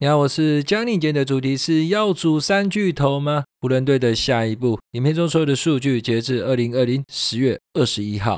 你好，我是江宁，今天的主题是要组三巨头吗？湖人队的下一步。影片中所有的数据截至2020 10月21号。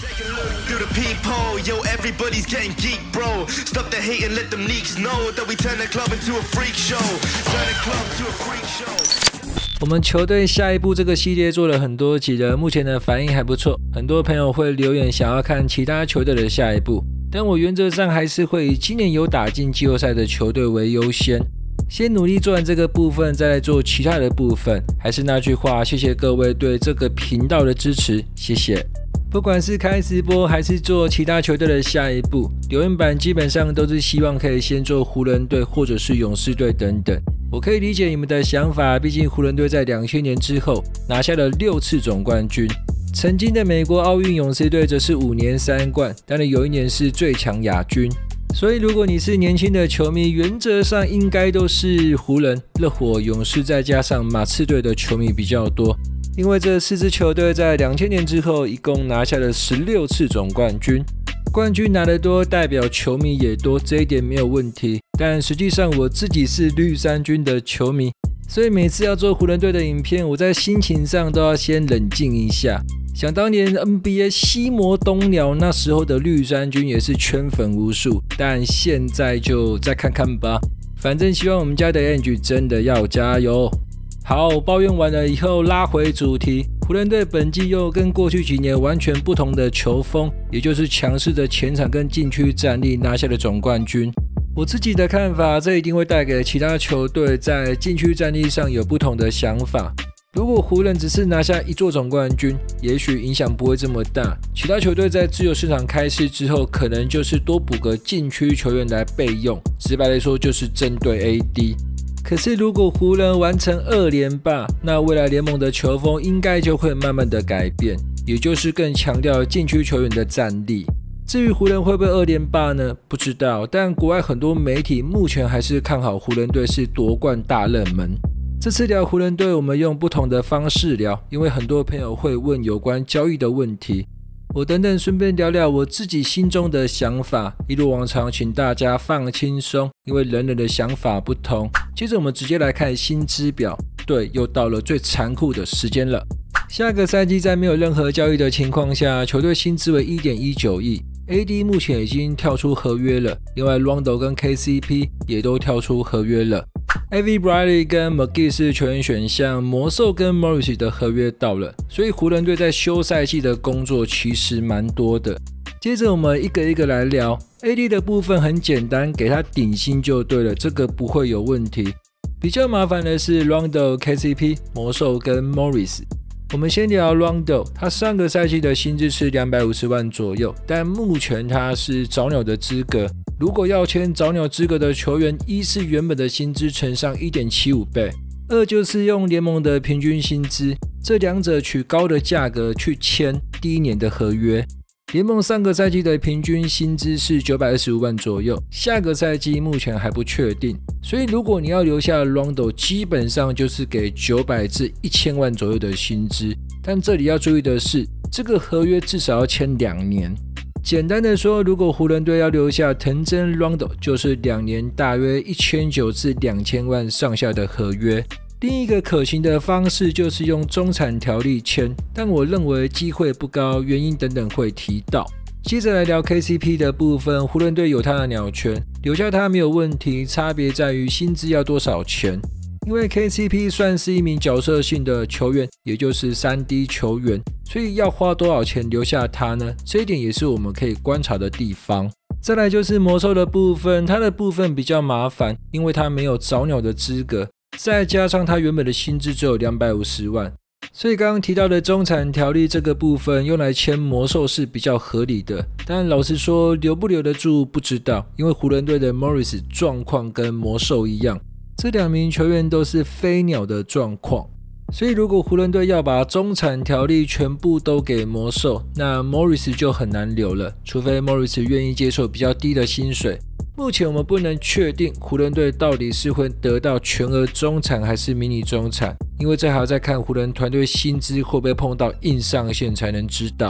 我们球队下一步这个系列做了很多集了，目前的反应还不错，很多朋友会留言想要看其他球队的下一步，但我原则上还是会以今年有打进季后赛的球队为优先，先努力做完这个部分，再来做其他的部分。还是那句话，谢谢各位对这个频道的支持，谢谢。不管是开直播还是做其他球队的下一步，留言板基本上都是希望可以先做湖人队或者是勇士队等等。我可以理解你们的想法，毕竟湖人队在2000年之后拿下了6次总冠军，曾经的美国奥运勇士队则是5年3冠，当然有一年是最强亚军。所以如果你是年轻的球迷，原则上应该都是湖人、热火、勇士再加上马刺队的球迷比较多，因为这4支球队在2000年之后一共拿下了16次总冠军。冠军拿得多，代表球迷也多，这一点没有问题。但实际上我自己是绿衫军的球迷，所以每次要做湖人队的影片，我在心情上都要先冷静一下。想当年 NBA 西魔东鸟那时候的绿衫军也是圈粉无数，但现在就再看看吧。反正希望我们家的 Angie 真的要加油。好，抱怨完了以后，拉回主题。湖人队本季又跟过去几年完全不同的球风，也就是强势的前场跟禁区战力拿下了总冠军。我自己的看法，这一定会带给其他球队在禁区战力上有不同的想法。如果湖人只是拿下1座总冠军，也许影响不会这么大。其他球队在自由市场开市之后，可能就是多补个禁区球员来备用，直白来说就是针对 AD。可是如果湖人完成2连霸，那未来联盟的球风应该就会慢慢的改变，也就是更强调禁区球员的战力。至于湖人会不会2连霸呢？不知道，但国外很多媒体目前还是看好湖人队是夺冠大热门。这次聊湖人队，我们用不同的方式聊，因为很多朋友会问有关交易的问题。我等等顺便聊聊我自己心中的想法，一如往常请大家放轻松，因为人人的想法不同。接着我们直接来看薪资表，对，又到了最残酷的时间了。下个赛季在没有任何交易的情况下，球队薪资为 1.19 亿 AD 目前已经跳出合约了，另外 Rondo 跟 KCP 也都跳出合约了。Avery Bradley 跟 McGee 是球员选项，魔兽跟 Morris 的合约到了，所以湖人队在休赛季的工作其实蛮多的。接着我们一个一个来聊 AD 的部分，很简单，给他顶薪就对了，这个不会有问题。比较麻烦的是 Rondo、KCP、魔兽跟 Morris。我们先聊 Rondo， 他上个赛季的薪资是250万左右，但目前他是早鸟的资格。如果要签早鸟资格的球员，一是原本的薪资乘上 1.75 倍，二就是用联盟的平均薪资，这两者取高的价格去签第1年的合约。联盟上个赛季的平均薪资是925万左右，下个赛季目前还不确定，所以如果你要留下 Rondo， 基本上就是给900至1000万左右的薪资。但这里要注意的是，这个合约至少要签2年。简单的说，如果湖人队要留下藤真 Rondo， 就是2年大约1900至2000万上下的合约。另一个可行的方式就是用中产条例签，但我认为机会不高，原因等等会提到。接着来聊 KCP 的部分，湖人队有他的鸟权，留下他没有问题，差别在于薪资要多少钱。因为 KCP 算是一名角色性的球员，也就是 3D 球员，所以要花多少钱留下他呢？这一点也是我们可以观察的地方。再来就是魔兽的部分，他的部分比较麻烦，因为他没有早鸟的资格，再加上他原本的薪资只有250万，所以刚刚提到的中产条例这个部分用来签魔兽是比较合理的。但老实说，留不留得住不知道，因为湖人队的 Morris 状况跟魔兽一样，这2名球员都是飞鸟的状况。所以如果湖人队要把中产条例全部都给魔兽，那 Morris 就很难留了，除非 Morris 愿意接受比较低的薪水。目前我们不能确定湖人队到底是会得到全额中产还是迷你中产，因为这还要再看湖人团队薪资会不会碰到硬上限才能知道。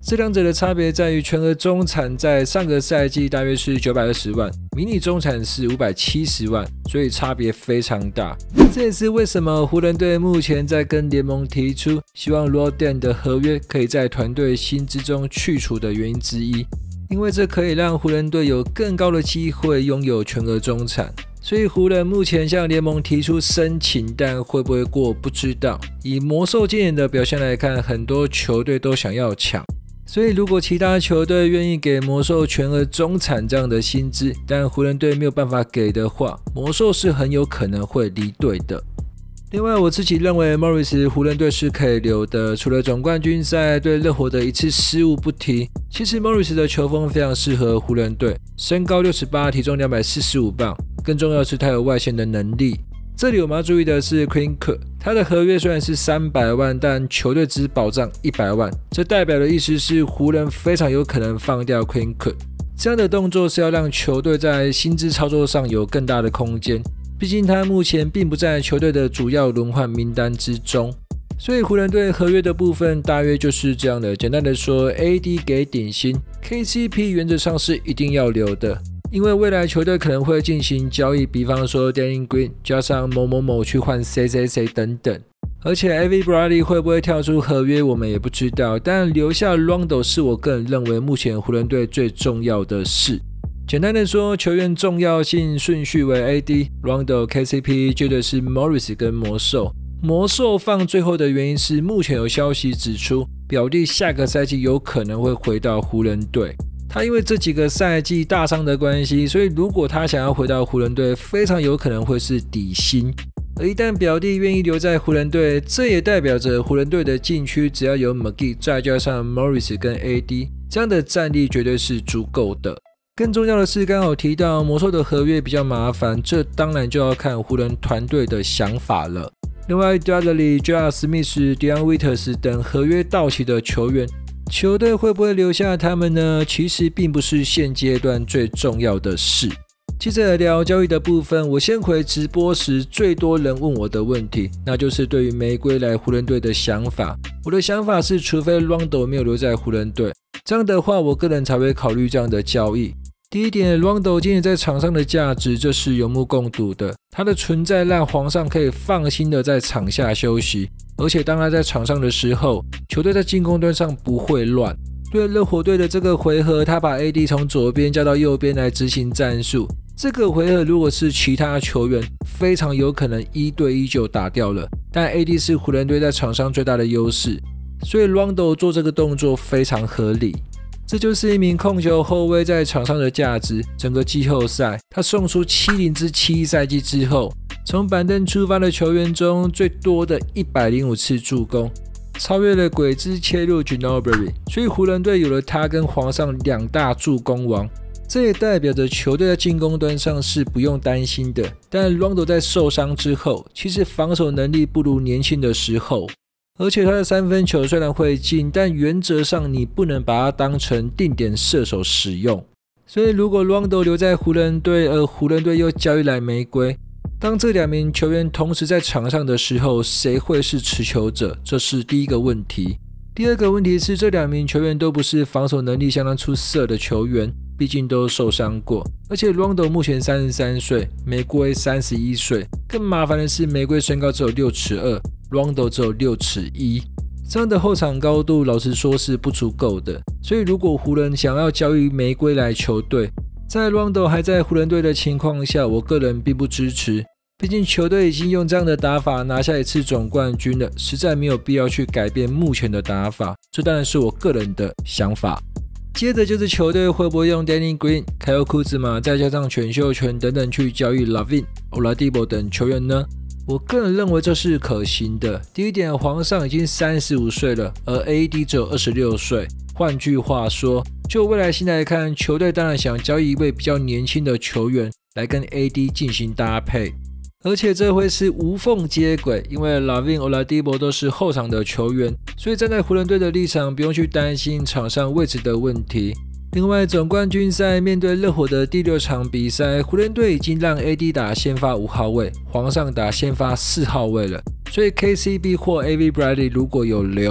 这两者的差别在于，全额中产在上个赛季大约是920万，迷你中产是570万，所以差别非常大。这也是为什么湖人队目前在跟联盟提出希望 Roden 的合约可以在团队薪资中去除的原因之一，因为这可以让湖人队有更高的机会拥有全额中产。所以湖人目前向联盟提出申请，但会不会过不知道。以魔兽今年的表现来看，很多球队都想要抢。所以如果其他球队愿意给魔兽全额中产这样的薪资，但湖人队没有办法给的话，魔兽是很有可能会离队的。另外，我自己认为 Morris 湖人队是可以留的，除了总冠军赛对热火的一次失误不提，其实 Morris 的球风非常适合湖人队，身高68，体重245磅，更重要的是他有外线的能力。这里我们要注意的是 Quinn Cook， 他的合约虽然是300万，但球队只保障100万，这代表的意思是湖人非常有可能放掉 Quinn Cook。这样的动作是要让球队在薪资操作上有更大的空间，毕竟他目前并不在球队的主要轮换名单之中。所以湖人队合约的部分大约就是这样的。简单的说 ，AD 给顶薪 ，KCP 原则上是一定要留的。因为未来球队可能会进行交易，比方说 Danny Green 加上某某某去换谁谁谁等等。而且 Avery Bradley 会不会跳出合约，我们也不知道。但留下 Rondo 是我个人认为目前湖人队最重要的事。简单的说，球员重要性顺序为 AD、Rondo、KCP， 接着是 Morris 跟魔兽。魔兽放最后的原因是，目前有消息指出，表弟下个赛季有可能会回到湖人队。他因为这几个赛季大伤的关系，所以如果他想要回到湖人队，非常有可能会是底薪。而一旦表弟愿意留在湖人队，这也代表着湖人队的禁区只要有 McGee 再加上 Morris 跟 AD， 这样的战力绝对是足够的。更重要的是，刚好提到魔兽的合约比较麻烦，这当然就要看湖人团队的想法了。另外 Dudley、J.R. Smith、Dion Waiters 等合约到期的球员，球队会不会留下他们呢？其实并不是现阶段最重要的事。接着聊交易的部分，我先回直播时最多人问我的问题，那就是对于玫瑰来湖人队的想法。我的想法是，除非 Rondo 没有留在湖人队，这样的话我个人才会考虑这样的交易。第一点 ，Rondo 今年在场上的价值，这是有目共睹的。他的存在让皇上可以放心的在场下休息，而且当他在场上的时候，球队在进攻端上不会乱。对热火队的这个回合，他把 AD 从左边叫到右边来执行战术。这个回合如果是其他球员，非常有可能1对1就打掉了。但 AD 是湖人队在场上最大的优势，所以 Rondo 做这个动作非常合理。这就是一名控球后卫在场上的价值。整个季后赛，他送出70支71赛季之后，从板凳出发的球员中最多的105次助攻，超越了鬼之切入 Ginobili， 所以湖人队有了他跟皇上2大助攻王。这也代表着球队在进攻端上是不用担心的。但 Rondo 在受伤之后，其实防守能力不如年轻的时候。而且他的3分球虽然会进，但原则上你不能把它当成定点射手使用。所以如果 Rondo 留在湖人队，而湖人队又交易来玫瑰，当这2名球员同时在场上的时候，谁会是持球者？这是第一个问题。第二个问题是，这2名球员都不是防守能力相当出色的球员，毕竟都受伤过。而且 Rondo 目前33岁，玫瑰31岁。更麻烦的是，玫瑰身高只有6尺2，Rondo 只有6尺1，这样的后场高度老实说是不足够的。所以如果湖人想要交易玫瑰来球队，在 Rondo 还在湖人队的情况下，我个人并不支持。毕竟球队已经用这样的打法拿下1次总冠军了，实在没有必要去改变目前的打法。这当然是我个人的想法。接着就是球队会不会用 Danny Green、凯尔库兹马再加上选秀权等等去交易 Lavin、Oladipo 等球员呢？我个人认为这是可行的。第一点，皇上已经35岁了，而 AD 只有26岁。换句话说，就未来性来看，球队当然想交易一位比较年轻的球员来跟 AD 进行搭配。而且这会是无缝接轨，因为 Lavin、Oladipo 都是后场的球员，所以站在湖人队的立场，不用去担心场上位置的问题。另外，总冠军赛面对热火的第6场比赛，湖人队已经让 AD 打先发5号位，皇上打先发4号位了，所以 KCP 或 Avery Bradley 如果有留，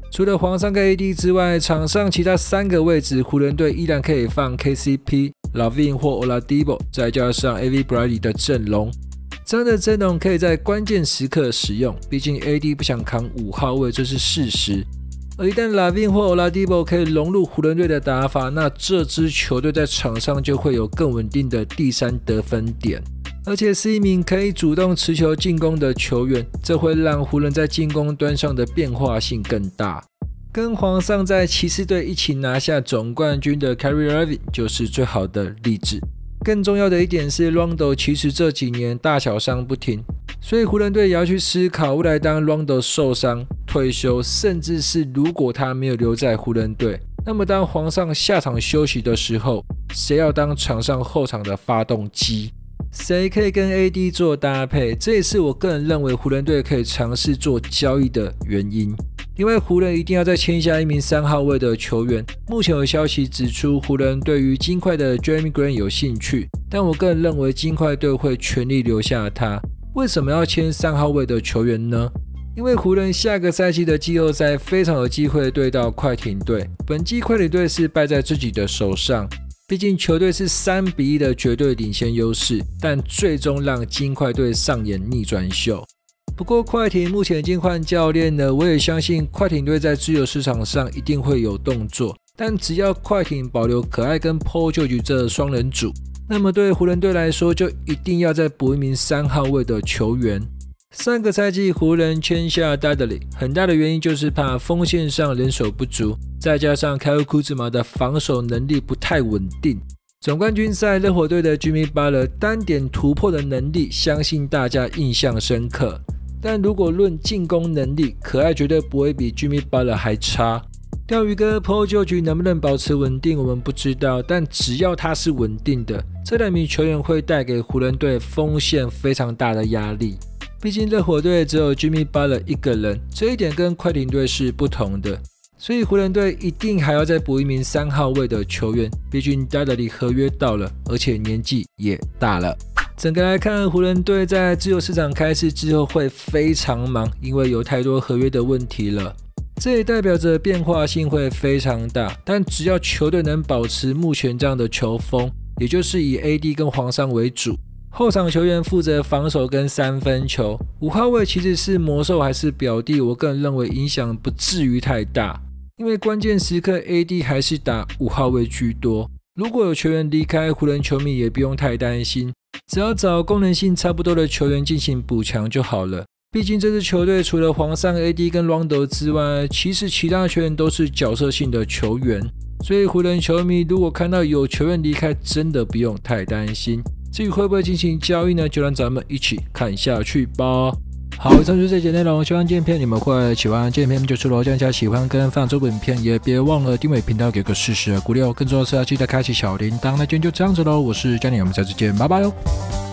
除了皇上跟 AD 之外，场上其他3个位置，湖人队依然可以放 KCP、LaVine 或 Oladipo， 再加上 Avery Bradley 的阵容。这样的阵容可以在关键时刻使用，毕竟 AD 不想扛5号位，这是事实。而一旦 LaVine 或 Oladipo 可以融入湖人队的打法，那这支球队在场上就会有更稳定的第3得分点，而且是一名可以主动持球进攻的球员，这会让湖人在进攻端上的变化性更大。跟皇上在骑士队一起拿下总冠军的 Kyrie Irving 就是最好的例子。更重要的一点是 Rondo 其实这几年大小伤不停，所以湖人队也要去思考未来当 Rondo 受伤、退休，甚至是如果他没有留在湖人队，那么当皇上下场休息的时候，谁要当场上后场的发动机？谁可以跟 AD 做搭配？这也是我个人认为湖人队可以尝试做交易的原因。因为湖人一定要再签下一名3号位的球员。目前有消息指出，湖人对于金块的 Jeremy Grant 有兴趣，但我个人认为金块队会全力留下他。为什么要签3号位的球员呢？因为湖人下个赛季的季后赛非常有机会对到快艇队，本季快艇队是败在自己的手上。毕竟球队是3-1的绝对领先优势，但最终让金块队上演逆转秀。不过快艇目前已经换教练了，我也相信快艇队在自由市场上一定会有动作，但只要快艇保留可爱跟 Paul George 这双人组，那么对湖人队来说就一定要再补一名3号位的球员。上个赛季湖人签下 Dudley， 很大的原因就是怕锋线上人手不足，再加上 Kyle Kuzma 的防守能力不太稳定。总冠军赛热火队的 Jimmy Butler 单点突破的能力，相信大家印象深刻。但如果论进攻能力，可爱绝对不会比 Jimmy Butler 还差。钓鱼哥 Paul George 能不能保持稳定，我们不知道，但只要他是稳定的，这2名球员会带给湖人队锋线非常大的压力。毕竟热火队只有 Jimmy Butler 一个人，这一点跟快艇队是不同的，所以湖人队一定还要再补一名3号位的球员，毕竟 Dudley 合约到了，而且年纪也大了。整个来看，湖人队在自由市场开市之后会非常忙，因为有太多合约的问题了。这也代表着变化性会非常大，但只要球队能保持目前这样的球风，也就是以 AD 跟皇上为主，后场球员负责防守跟3分球，5号位其实是魔兽还是表弟，我个人认为影响不至于太大，因为关键时刻 AD 还是打5号位居多。如果有球员离开，湖人球迷也不用太担心，只要找功能性差不多的球员进行补强就好了。毕竟这支球队除了皇上 AD 跟 Rondo 之外，其实其他球员都是角色性的球员，所以湖人球迷如果看到有球员离开，真的不用太担心。至于会不会进行交易呢，就让咱们一起看下去吧。好，以上就是这节内容，希望今天片你们会喜欢。今天片就是如果大家喜欢跟分享这部影片，也别忘了订阅频道，给个适时的鼓励哦。更重要的是要记得开启小铃铛。那今天就这样子喽，我是 Johnny， 我们下次见，拜拜喽。